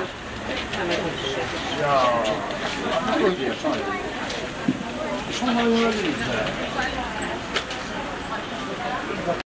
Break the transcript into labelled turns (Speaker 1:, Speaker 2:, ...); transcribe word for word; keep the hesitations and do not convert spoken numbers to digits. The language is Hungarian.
Speaker 1: Ja, das ist ja schon. Schon mal überlegt.